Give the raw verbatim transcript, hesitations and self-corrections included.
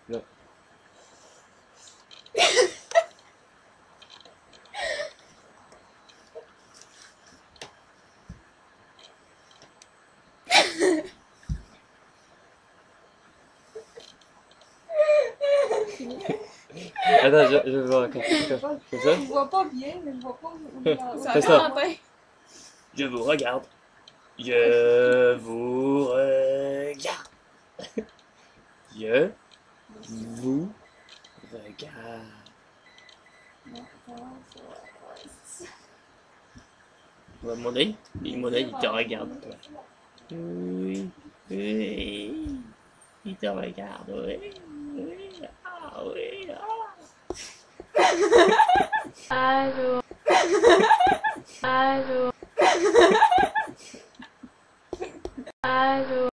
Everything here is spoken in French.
Là. Attends, je, je vais voir encore. Comme ça? Je vois pas bien, mais je vois pas où il en- Fais ça. où- Je vous regarde. Je vous regarde. Je vous regarde. Ouais, mon œil, mon œil, il te regarde, toi. Oui, oui, il te regarde, oui, oui, ah, oui, ah. Allô. Allô.